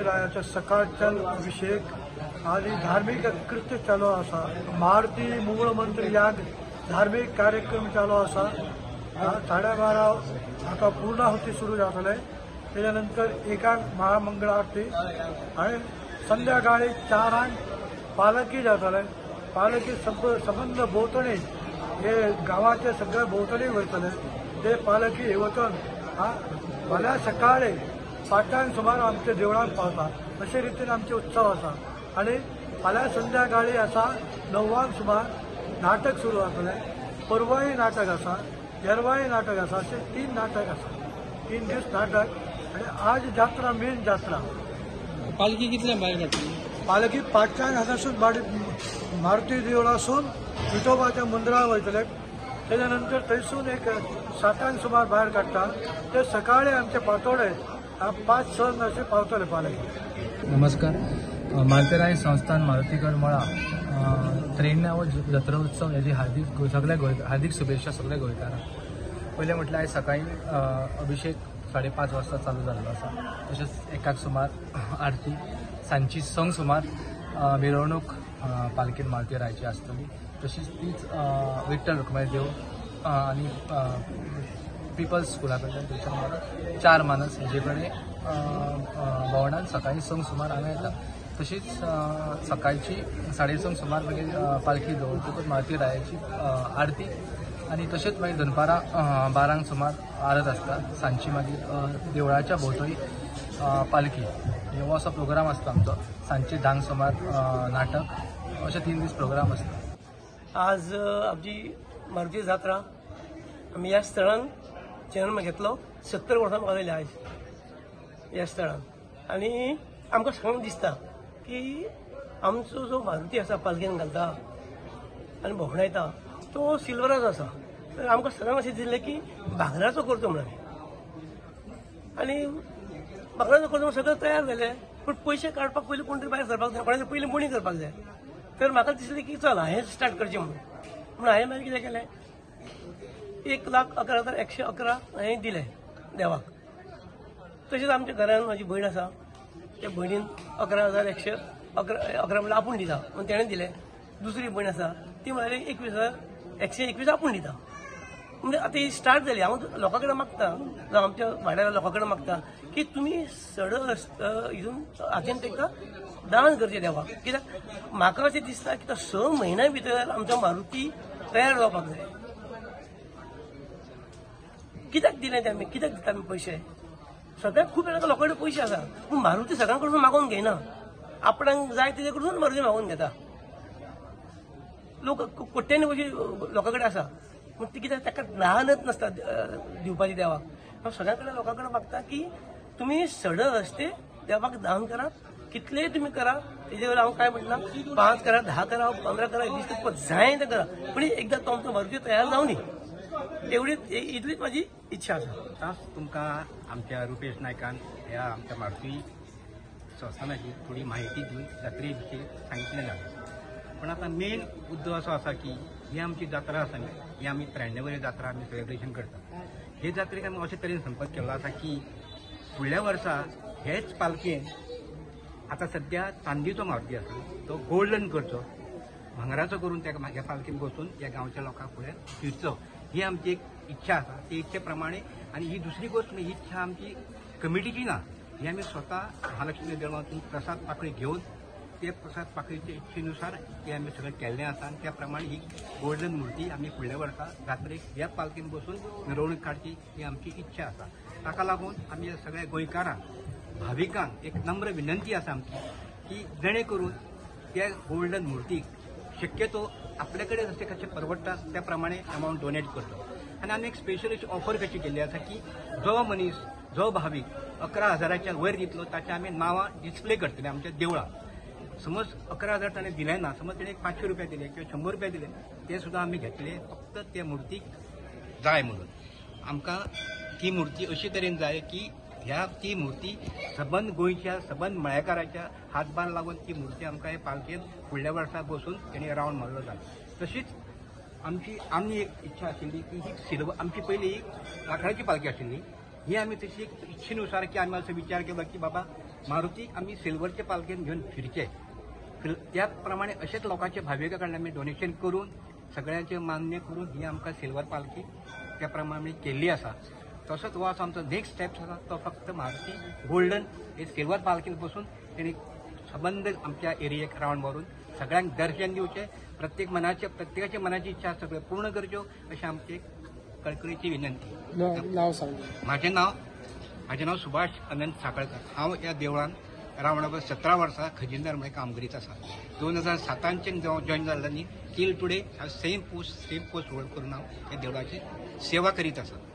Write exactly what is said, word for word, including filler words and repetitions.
मंदिराचे सकाळच्यान अभिषेक आणि धार्मिक कृत्य चालू आसा. मारुती मूळ मंत्र याग धार्मिक कार्यक्रम चालू आसा. साडेबारा आता पूर्णाहुती सुरू जातले. त्याच्यानंतर एकाक महामंगळ आरती आणि संध्याकाळी चारांक पालखी जातले. पालखी सब संबंध भोवतणी हे गावाचे सगळे भोवतणी वयतले. ते पालखी हे वचून फाल्यां सकाळी पांचांक सुमार आमच्या देवळांत पावता. अशे रितीन आमचे उत्सव आसा. आणि फाल्यां संध्याकाळी आसा णवांक सुमार नाटक सुरू जातले. परवाई नाटक आसा, येरवाई नाटक आसा, असे तीन नाटक आसा. तीन दीस नाटक आणि आज जात्रा मेन जात्रा. पालखी कितल्या भायर काडटली? पालखी पांचांक हांगासून मारुती देवळासून विठोबाच्या मंदिरात वयतले. त्याच्यानंतर थंयसून एक सातांक सुमार भायर काडटा. ते सकाळी आमचे पातोडे पांच स असे पावतले पालखी. नमस्कार. मालतेराय संस्थान मारुतीगड मळा त्रेयाण्णव जत्रा उत्सव हेजी हार्दिक सगळ्या गोंय हार्दिक शुभेच्छा सगळ्या गोंयकारांक. पयलें म्हटल्यार आयज सकाळी अभिषेक साडे पांच वाजता चालू जाल्लो आसा. तशेंच एकाक सुमार आरती, सांजची संक सुमार मिरवणूक पालखेन मारुतीरायाची आसतली. तशीच तीच विठ्ठल रुक्माई देव आनी पिपल्स स्कुला कडल्यान थंयच्यान चार मानस हेजे कडेन भोंवडान सकाळी संक सुमार हांगा येता. तशीच सकाळची साडे संक सुमार मागीर पालखी दवरतकच मारुतीरायाची आरती आणि तशेंच मागीर दनपारां बारांक सुमार आरत आसता. सांजची मागीर देवळाच्या भोंवतणी पालखी हो असो प्रोग्राम आसता आमचो. सांजचे धांक सुमार नाटक अशे तीन दीस प्रोग्राम आसता. आज आमची मारुती जात्रा आमी ह्या स्थळान जन्म घेतलो. सत्तर वर्सां म्हाका जाली आयज ह्या स्थळान. आनी आमकां सांगून दिसता की आमचो जो मारुती आसा पालखेन घालता आनी भोंवडायता तो सिल्वराचो आसा. तर आमकां सगळ्यांक अशें दिसलें की भांगराचो करचो म्हणून. आनी भांगराचो करचो म्हणून सगळें तयार जाले. पूण पयशे काडपाक पयलीं कोण तरी भायर सरपाक जाय. कोणाचे पयलीं बोणी करपाक जाय. तर म्हाका दिसलें की चल हांवें स्टार्ट करचें म्हणून. म्हणून हांवें मागीर कितें केलें, एक लाख अकरा हजार एकशे अकरा हांवें दिले देवाक. तशेंच आमच्या घरान म्हाजी भयण आसा. त्या भयणीन अकरा हजार एकशे अकरा अकरा म्हणल्यार आपूण दिता म्हणून तेणें दिलें. दुसरी भयण आसा ती म्हळ्यार एकवीस हजार एकशे एकवीस आपूण दिता. म्हणजे आतां ही स्टार्ट जाली. हांव लोकां कडेन मागता जावं आमच्या वाड्यार लोकां कडेन मागता की तुमी सड हितून हातीन तांकां दान करचें देवाक. कित्याक म्हाका अशें दिसता की तो स म्हयन्या भितर आमचो मारुती तयार जावपाक जाय. कित्याक दिलें तें आमी, कित्याक दिता आमी पयशे? सगळ्याक खूब लोकां कडेन पयशे आसा पूण मारुती सगळ्यां कडसून मागोवन घेयना. आपणाक जाय तेजे कडसून मारुती मागोवन घेता. लोक कोट्यांनी पयशे लोकां कडेन आसा पूण ती कित्याक ताका ल्हानच नासता दिवपाची देवाक. हांव सगळ्यां कडेन लोकां कडेन मागता की तुमी सड हस्ते देवाक दान करा. कितलेय तुमी करा. तेजे वेळेला हांव काय म्हणना पांच करा, धा करा, पंदरा करा, वीस तुका जाय तें करा. पूण एकदां तो आमचो मारुती तयार जावं न्ही एवढीच इतलीच माझी इच्छा आसा. आज तुमकां आमच्या रुपेश नायकान ह्या आमच्या मारुती संस्थानाची थोडी माहिती दिवन जात्रे विशीं सांगितलें जालें. पण आता मेन मुद्दो असो आसा की ही आमची जात्रा आसा न्ही, ही आमी त्र्याण्णवरी जात्रा आमी सेलिब्रेशन करता. हे जात्रेक आमी अशे तरेन संपर्क केल्लो आसा की फुडल्या वर्सा हेच पालखेन आता सध्या चांदीचो मारुती आसा तो गोल्डन करचो, भांगराचो करून त्या ह्या पालखेन बसून ह्या गांवच्या लोकांक फुडें फिरचो. ही आमची एक इच्छा आसा. ते इच्छे प्रमाणे आनी ही दुसरी गोष्ट ही इच्छा आमची कमिटीची ना. ही आमी स्वता महालक्ष्मी देवळांतून प्रसाद पाकळी घेवन ते प्रसाद पाकळीच्या इच्छेनुसार ते आमी सगळें केल्लें आसा. आनी त्या प्रमाणे ही गोल्डन मुर्ती आमी फुडल्या वर्सा जात्रेक ह्या पालखेन बसून मिरवणूक काडची ही आमची इच्छा आसा. ताका लागून आमी सगळ्या गोंयकारांक भाविकांक एक नम्र विनंती आसा आमची की जेणे करून त्या गोल्डन मुर्तीक शक्यतो आपल्या कडेन जशें कशें परवडटा त्या प्रमाणे अमावंट डोनेट करतो. आनी आमी एक स्पेशल अशी ऑफर कशी केल्ली आसा की जो मनीस जो भावीक अकरा हजाराच्या वयर दितलो ताचें आमी नांवां डिस्प्ले करतले आमच्या देवळांत. समज अकरा हजार ताणें दिलें ना, समज ताणें पांचशे रुपया दिले किंवा शंबर रुपया दिले ते सुद्दां आमी घेतले फक्त त्या मुर्तीक जाय म्हणून. आमकां ती मुर्ती अशी तरेन जाय की ह्या ती मुर्ती सबंद गोंयच्या सबंद मळेकाराच्या हातभार लागून ती मुर्ती आमकां हे पालखेन फुडल्या वर्सा बसून तेणी रावंड मारलो जाय. तशीच आमची आनी एक इच्छा आशिल्ली की ही सिल्वर आमची पयली लाकडाची पालखी आशिल्ली ही आम्ही तशी एक इच्छेनुसार की आम्ही असं विचार केला की बाबा मारुती आम्ही सिल्वरच्या पालखेन घेऊन फिरचे फिर त्याप्रमाणे असेच लोकांचे भाविकांकडे आम्ही डोनेशन करून सगळ्यांचे मान्य करून ही आमकां सिल्वर पालखी त्या प्रमाणे केल्ली आसा. तसोच हो आसा आमचो नेक्स्ट स्टेप आसा तो फक्त मारुती गोल्डन हे सिल्वर पालखेन बसून तेणी संबंध आमच्या एरियेक रावंड मारून सगळ्यांक दर्शन दिवचें, प्रत्येक मनाचे प्रत्येकाच्या मनाची इच्छा सगळ्यो पूर्ण करच्यो अशी आमची कळकळीची विनंती. नाव सांग. माझे नाव माझे नाव सुभाष अनंत साखळकर. हांव ह्या देवळान रावणावर सतरा वर्सां खजिनदार म्हणून काम करीत आसा. दोन हजार सातांच्यान जॉईन जाल्लो न्ही till today same post same post hold करून हांव ह्या देवळाची सेवा करीत आसा.